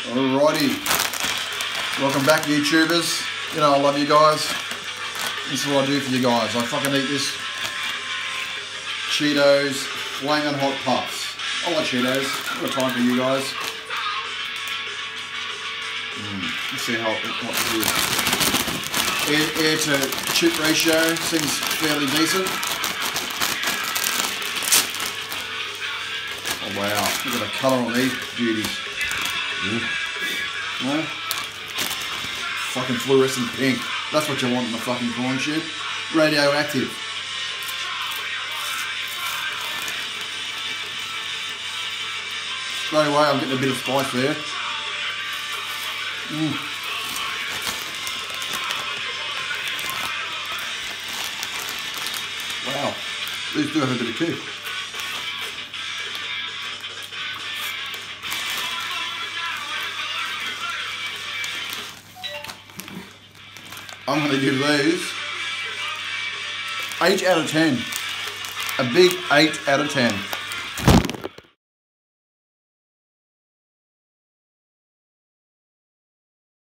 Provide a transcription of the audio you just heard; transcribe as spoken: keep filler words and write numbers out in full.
Alrighty. Welcome back, YouTubers. You know I love you guys. This is what I do for you guys. I fucking eat this Cheetos Flamin' Hot Puffs. I like Cheetos. I've got time for you guys. Mm, let's see how hot it is. Air, air to chip ratio seems fairly decent. Oh wow, look at the colour on these beauties. Mm. No? Fucking fluorescent pink. That's what you want in the fucking corn chip. Radioactive. Straight away I'm getting a bit of spice there. Mm. Wow, these do have a bit of kick. I'm going to give these eight out of ten. A big eight out of ten.